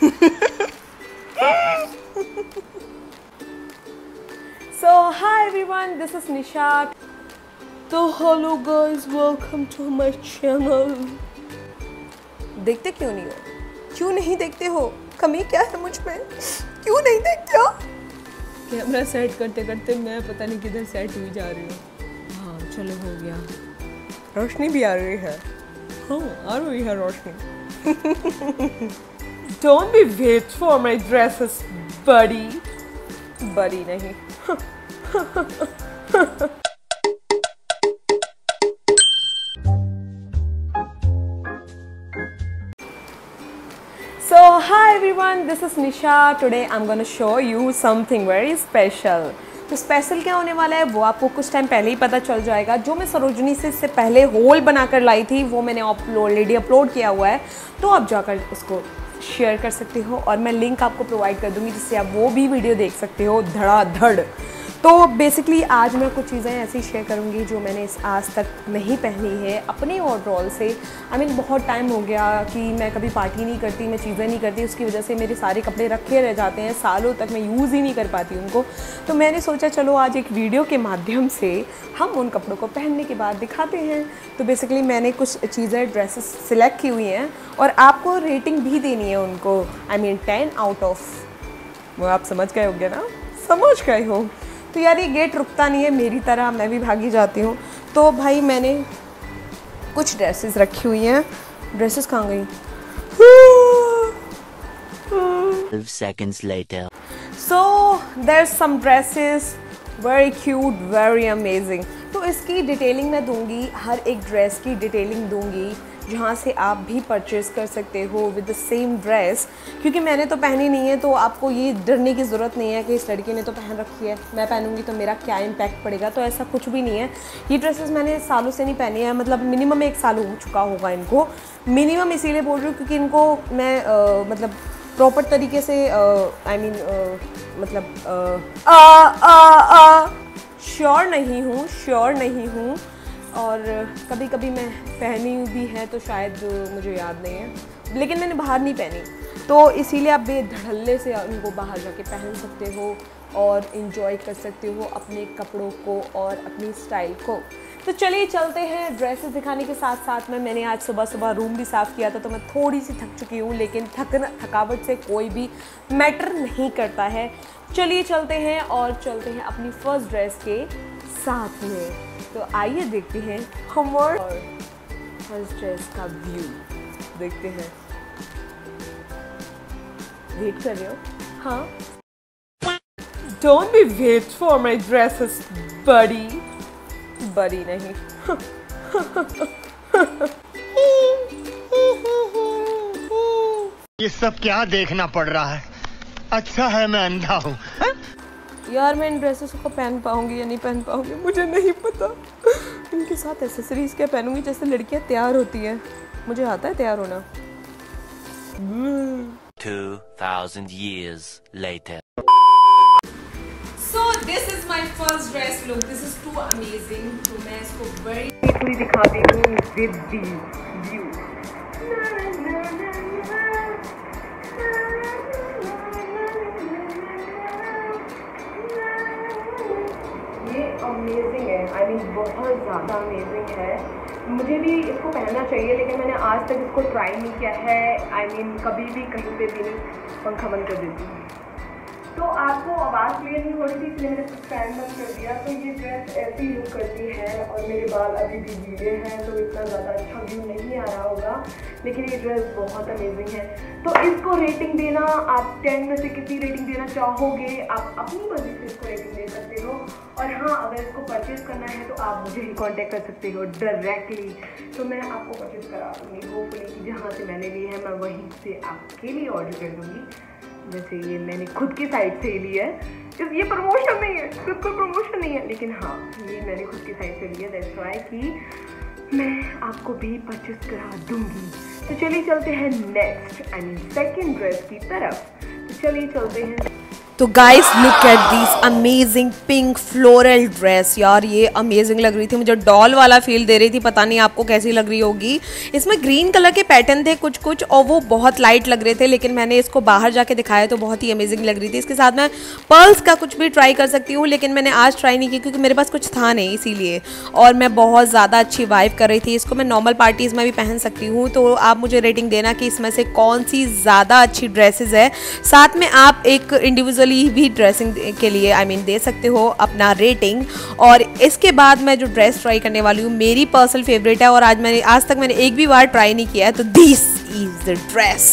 So hi everyone, this is Nisha. तो hello guys, welcome to my channel. देखते क्यों नहीं हो? क्यों नहीं देखते हो? कमी क्या है मुझ में? क्यों नहीं देखते हो? कैमरा सेट करते करते मैं पता नहीं किधर सेट हुई जा रही हूँ। हाँ चलो हो गया। रोशनी भी आ रही है। हाँ आ रही है रोशनी। Don't be wait for my dresses, buddy. Buddy नहीं। So hi everyone, this is Nisha. Today I'm going to show you something very special. तो स्पेशल क्या होने वाला है वो आपको कुछ टाइम पहले ही पता चल जाएगा। जो मैं सरोजनी से इससे पहले होल बनाकर लाई थी वो मैंने ऑलरेडी अपलोड किया हुआ है, तो आप जाकर उसको शेयर कर सकते हो और मैं लिंक आपको प्रोवाइड कर दूंगी जिससे आप वो भी वीडियो देख सकते हो धड़ाधड़। तो बेसिकली आज मैं कुछ चीज़ें ऐसी शेयर करूंगी जो मैंने आज तक नहीं पहनी है अपने ओवरऑल से। बहुत टाइम हो गया कि मैं कभी पार्टी नहीं करती, मैं चीज़ें नहीं करती, उसकी वजह से मेरे सारे कपड़े रखे रह जाते हैं, सालों तक मैं यूज़ ही नहीं कर पाती उनको। तो मैंने सोचा चलो आज एक वीडियो के माध्यम से हम उन कपड़ों को पहनने के बाद दिखाते हैं। तो बेसिकली मैंने कुछ चीज़ें ड्रेसेस सिलेक्ट की हुई हैं और आपको रेटिंग भी देनी है उनको। 10 आउट ऑफ, वो आप समझ गए होंगे ना, समझ गए हो। तो यार ये गेट रुकता नहीं है, मेरी तरह मैं भी भागी जाती हूँ। तो भाई मैंने कुछ ड्रेसेस रखी हुई हैं। ड्रेसेस कहाँ गई? 12 seconds later. So there's some dresses very cute, very amazing. तो इसकी डिटेलिंग मैं दूंगी, हर एक ड्रेस की डिटेलिंग दूंगी जहाँ से आप भी परचेज़ कर सकते हो विद द सेम ड्रेस। क्योंकि मैंने तो पहनी नहीं है तो आपको ये डरने की ज़रूरत नहीं है कि इस लड़की ने तो पहन रखी है, मैं पहनूंगी तो मेरा क्या इम्पैक्ट पड़ेगा। तो ऐसा कुछ भी नहीं है। ये ड्रेसेस मैंने सालों से नहीं पहनी है, मतलब मिनिमम 1 साल हो चुका होगा इनको। मिनिमम इसीलिए बोल रही हूँ क्योंकि इनको मैं मतलब प्रॉपर तरीके से श्योर नहीं हूँ और कभी कभी मैं पहनी भी है तो शायद मुझे याद नहीं है, लेकिन मैंने बाहर नहीं पहनी। तो इसीलिए आप बेधड़ल्ले से उनको बाहर जाके पहन सकते हो और इन्जॉय कर सकते हो अपने कपड़ों को और अपनी स्टाइल को। तो चलिए चलते हैं। ड्रेसेस दिखाने के साथ साथ में मैंने आज सुबह सुबह रूम भी साफ़ किया था तो मैं थोड़ी सी थक चुकी हूँ, लेकिन थकावट से कोई भी मैटर नहीं करता है। चलिए चलते हैं और चलते हैं अपनी फर्स्ट ड्रेस के साथ में। तो आइए देखते हैं हमारे फर्स्ट ड्रेस का व्यू देखते हैं। वेट कर रहे हो? हाँ। Don't be wait for my dresses, buddy. buddy नहीं। ये सब क्या देखना पड़ रहा है? अच्छा है मैं अंधा हूँ। यार मैं इन ड्रेसेस को पहन पाऊंगी या नहीं पहन पाऊंगी मुझे नहीं पता। इनके साथ एक्सेसरीज क्या पहनूंगी जैसे लड़कियां तैयार होती हैं। मुझे आता है तैयार होना। 2000 years later. So this is my first dress look. This is too amazing. तो मैं इसको very quickly दिखाती हूँ with the view. अमेजिंग है, बहुत ज़्यादा अमेजिंग है। मुझे भी इसको पहनना चाहिए लेकिन मैंने आज तक इसको ट्राई नहीं किया है। कभी भी कहीं पे भी नहीं। पंखा बंद कर देती हूँ तो आपको आवाज़ क्लियर नहीं हो रही थी इसलिए मैंने फैन बंद कर दिया। तो ये ड्रेस ऐसी लुक करती है और मेरे बाल अभी भी गीले हैं तो इतना ज़्यादा अच्छा व्यू नहीं आ रहा होगा, लेकिन ये ड्रेस बहुत अमेजिंग है। तो इसको रेटिंग देना, आप 10 में से कितनी रेटिंग देना चाहोगे आप अपनी मर्जी से इसको रेटिंग दे सकते हो। और हाँ, अगर इसको परचेज़ करना है तो आप मुझे ही कॉन्टेक्ट कर सकते हो डायरेक्टली, तो मैं आपको परचेज़ करा दूँगी। होपफुली कि जहाँ से मैंने ली है मैं वहीं से आपके लिए ऑर्डर कर दूँगी। जैसे ये मैंने खुद की साइड से ली है, ये प्रमोशन नहीं है, बिल्कुल प्रमोशन नहीं है, लेकिन हाँ ये मैंने खुद की साइड से ली है। दैट्स व्हाई कि मैं आपको भी परचेस करा दूंगी। तो चलिए चलते हैं नेक्स्ट सेकंड ड्रेस की तरफ। तो चलिए चलते हैं। तो guys look at this amazing pink floral dress. यार ये अमेजिंग लग रही थी, मुझे डॉल वाला फील दे रही थी, पता नहीं आपको कैसी लग रही होगी। इसमें ग्रीन कलर के पैटर्न थे कुछ कुछ और वो बहुत लाइट लग रहे थे, लेकिन मैंने इसको बाहर जाके दिखाया तो बहुत ही अमेजिंग लग रही थी। इसके साथ मैं पर्ल्स का कुछ भी ट्राई कर सकती हूँ, लेकिन मैंने आज ट्राई नहीं की क्योंकि मेरे पास कुछ था नहीं इसीलिए। और मैं बहुत ज़्यादा अच्छी वाइब कर रही थी। इसको मैं नॉर्मल पार्टीज़ में भी पहन सकती हूँ। तो आप मुझे रेटिंग देना कि इसमें से कौन सी ज़्यादा अच्छी ड्रेसेस है। साथ में आप एक इंडिविजुअली भी ड्रेसिंग के लिए दे सकते हो अपना रेटिंग। और इसके बाद मैं जो ड्रेस ट्राई करने वाली हूँ मेरी पर्सनल फेवरेट है और आज तक मैंने एक भी बार ट्राई नहीं किया है। तो this is the dress.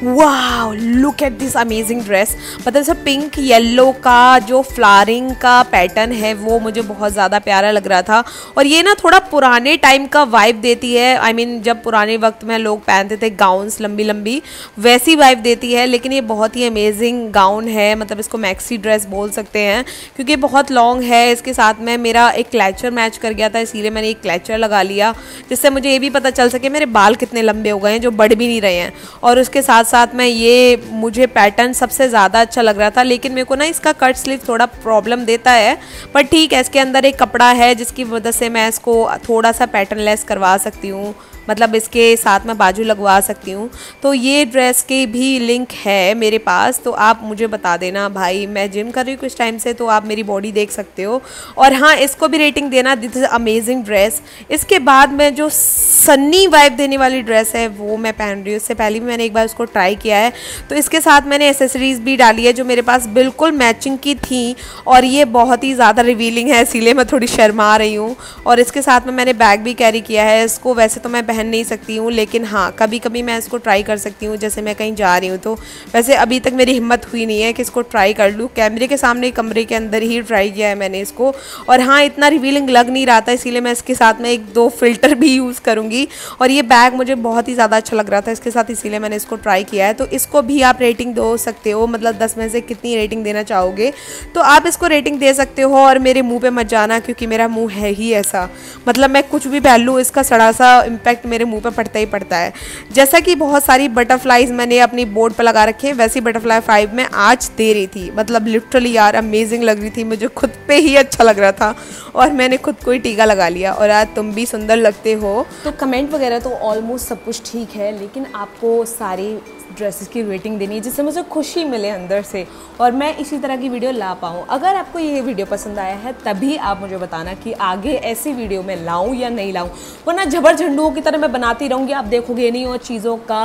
Wow look at this amazing dress. मतलब सब पिंक येलो का जो फ्लावरिंग का पैटर्न है वो मुझे बहुत ज़्यादा प्यारा लग रहा था। और ये ना थोड़ा पुराने टाइम का वाइब देती है। जब पुराने वक्त में लोग पहनते थे गाउन्स लंबी लंबी, वैसी वाइब देती है। लेकिन ये बहुत ही अमेजिंग गाउन है, मतलब इसको मैक्सी ड्रेस बोल सकते हैं क्योंकि बहुत लॉन्ग है। इसके साथ में मेरा एक क्लैचर मैच कर गया था, इसीलिए मैंने एक क्लैचर लगा लिया जिससे मुझे ये भी पता चल सके मेरे बाल कितने लंबे हो गए हैं, जो बढ़ भी नहीं रहे हैं। और उसके साथ साथ में ये मुझे पैटर्न सबसे ज़्यादा अच्छा लग रहा था, लेकिन मेरे को ना इसका कट स्लीव थोड़ा प्रॉब्लम देता है। पर ठीक है, इसके अंदर एक कपड़ा है जिसकी वजह से मैं इसको थोड़ा सा पैटर्न लेस करवा सकती हूँ, मतलब इसके साथ में बाजू लगवा सकती हूँ। तो ये ड्रेस के भी लिंक है मेरे पास, तो आप मुझे बता देना। भाई मैं जिम कर रही हूँ कुछ टाइम से, तो आप मेरी बॉडी देख सकते हो। और हाँ, इसको भी रेटिंग देना, दिस इज अमेजिंग ड्रेस। इसके बाद में जो सन्नी वाइब देने वाली ड्रेस है वो मैं पहन रही हूँ। इससे पहले भी मैंने एक बार उसको ट्राई किया है। तो इसके साथ मैंने एसेसरीज भी डाली है जो मेरे पास बिल्कुल मैचिंग की थी, और ये बहुत ही ज़्यादा रिवीलिंग है, इसीलिए मैं थोड़ी शर्मा रही हूँ। और इसके साथ में मैंने बैग भी कैरी किया है। इसको वैसे तो मैं पहन नहीं सकती हूँ, लेकिन हाँ कभी कभी मैं इसको ट्राई कर सकती हूँ, जैसे मैं कहीं जा रही हूँ। तो वैसे अभी तक मेरी हिम्मत हुई नहीं है कि इसको ट्राई कर लूँ। कैमरे के सामने कमरे के अंदर ही ट्राई किया है मैंने इसको, और हाँ इतना रिवीलिंग लग नहीं रहा था, इसीलिए मैं इसके साथ में 1-2 फिल्टर भी यूज़ करूँगी। और ये बैग मुझे बहुत ही ज़्यादा अच्छा लग रहा था इसके साथ, इसीलिए मैंने इसको ट्राई किया है। तो इसको भी आप रेटिंग दे सकते हो, मतलब 10 में से कितनी रेटिंग देना चाहोगे तो आप इसको रेटिंग दे सकते हो। और मेरे मुँह पे मत जाना क्योंकि मेरा मुँह है ही ऐसा, मतलब मैं कुछ भी पहन लूँ इसका सड़ा सा इम्पैक्ट मेरे मुँह पे पड़ता ही पड़ता है। जैसा कि बहुत सारी बटरफ्लाईज मैंने अपनी बोर्ड पर लगा रखे हैं, वैसी बटरफ्लाई 5 में आज दे रही थी। मतलब लिटरली यार अमेजिंग लग रही थी, मुझे खुद पे ही अच्छा लग रहा था और मैंने खुद को ही टीका लगा लिया। और आज तुम भी सुंदर लगते हो। तो कमेंट वगैरह तो ऑलमोस्ट सब कुछ ठीक है, लेकिन आपको सारी ड्रेसेस की रेटिंग देनी है जिससे मुझे खुशी मिले अंदर से, और मैं इसी तरह की वीडियो ला पाऊँ। अगर आपको ये वीडियो पसंद आया है तभी आप मुझे बताना कि आगे ऐसी वीडियो मैं लाऊं या नहीं लाऊं, वरना झबर झंडुओं की तरह मैं बनाती रहूँगी, आप देखोगे नहीं और चीज़ों का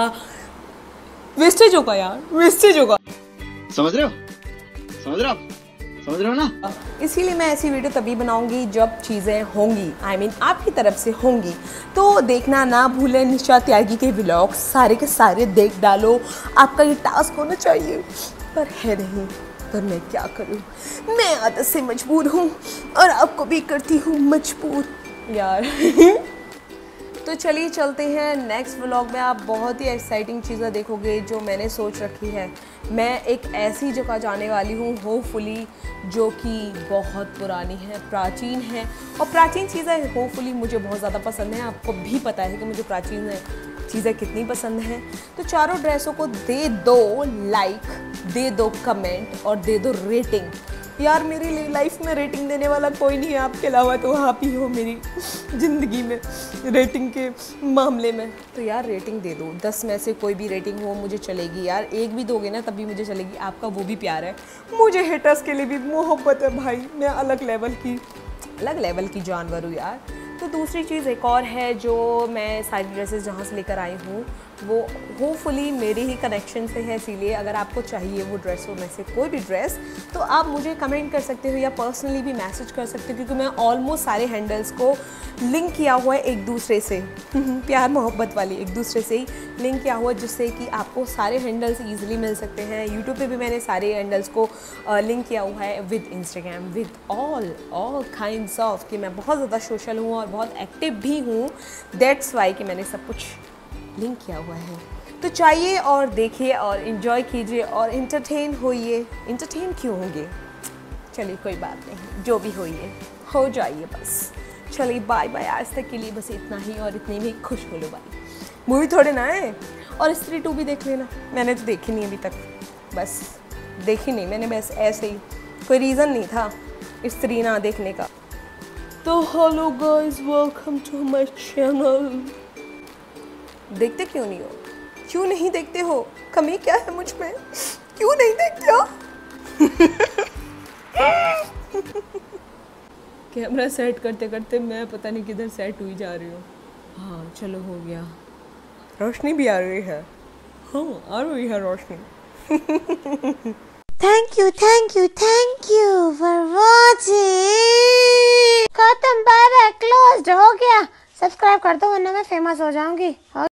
वेस्टेज होगा यार, वेस्टेज होगा। समझ रहे हो? समझ रहे हो? समझ रहे हो ना? इसीलिए मैं ऐसी वीडियो तभी बनाऊंगी जब चीज़ें होंगी, आपकी तरफ से होंगी। तो देखना ना भूलें निशा त्यागी के व्लॉग्स, सारे के सारे देख डालो। आपका ये टास्क होना चाहिए, पर है नहीं। पर मैं क्या करूं, मैं आदत से मजबूर हूं और आपको भी करती हूं मजबूर यार। तो चलिए चलते हैं नेक्स्ट व्लॉग में। आप बहुत ही एक्साइटिंग चीज़ें देखोगे जो मैंने सोच रखी है। मैं एक ऐसी जगह जाने वाली हूँ होपफुली जो कि बहुत पुरानी है, प्राचीन है, और प्राचीन चीज़ें होपफुली मुझे बहुत ज़्यादा पसंद है। आपको भी पता है कि मुझे प्राचीन चीज़ें कितनी पसंद हैं। तो चारों ड्रेसों को दे दो लाइक, दे दो कमेंट और दे दो रेटिंग। यार मेरी लाइफ में रेटिंग देने वाला कोई नहीं है आपके अलावा, तो आप ही हो मेरी ज़िंदगी में रेटिंग के मामले में। तो यार रेटिंग दे दो, 10 में से कोई भी रेटिंग हो मुझे चलेगी यार। एक भी दोगे ना तभी मुझे चलेगी, आपका वो भी प्यार है। मुझे हेटर्स के लिए भी मोहब्बत है भाई, मैं अलग लेवल की जानवर हूँ यार। तो दूसरी चीज़ एक और है जो मैं सारी ड्रेसेस जहाँ से लेकर आई हूँ वो होपफुली मेरे ही कनेक्शन से है, इसीलिए अगर आपको चाहिए वो ड्रेसों में से कोई भी ड्रेस तो आप मुझे कमेंट कर सकते हो या पर्सनली भी मैसेज कर सकते हो, क्योंकि मैं ऑलमोस्ट सारे हैंडल्स को लिंक किया हुआ है एक दूसरे से। प्यार मोहब्बत वाली एक दूसरे से ही लिंक किया हुआ है, जिससे कि आपको सारे हैंडल्स ईजिली मिल सकते हैं। यूट्यूब पे भी मैंने सारे हैंडल्स को लिंक किया हुआ है with Instagram, with all kinds of, कि मैं बहुत ज़्यादा सोशल हूँ और बहुत एक्टिव भी हूँ। दैट्स वाई कि मैंने सब कुछ लिंक किया हुआ है। तो चाहिए और देखिए और इन्जॉय कीजिए और इंटरटेन होइए। इंटरटेन क्यों होंगे, चलिए कोई बात नहीं, जो भी होइए हो जाइए बस। चलिए बाय बाय, आज तक के लिए बस इतना ही, और इतने में खुश हो लो भाई। मूवी थोड़े ना है, और स्त्री 2 भी देख लेना, मैंने तो देखी नहीं अभी तक। बस देखी नहीं मैंने, बस ऐसे ही, कोई रीज़न नहीं था स्त्री ना देखने का। तो hello guys, welcome to my channel. देखते क्यों नहीं हो? क्यों नहीं देखते हो? कमी क्या है मुझ में? क्यों नहीं देखते हो? कैमरा सेट करते करते मैं पता नहीं किधर सेट हुई जा रही हूँ। हाँ चलो हो गया। रोशनी भी आ रही है। हाँ आ रही है रोशनी। Thank you for watching. खत्म, बाय बाय, क्लोज्ड हो गया। सब्सक्राइब कर दो वरना मैं फेमस हो जाऊंगी।